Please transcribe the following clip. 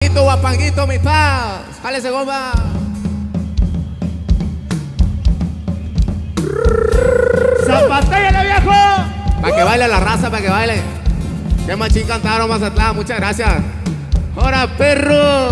Guapanguito, mi paz. Jálese, goma. ¡Zapatéale, viejo! Para que baile la raza, para que baile. Qué machín cantaron Mazatlán, muchas gracias. ¡Ahora, perro!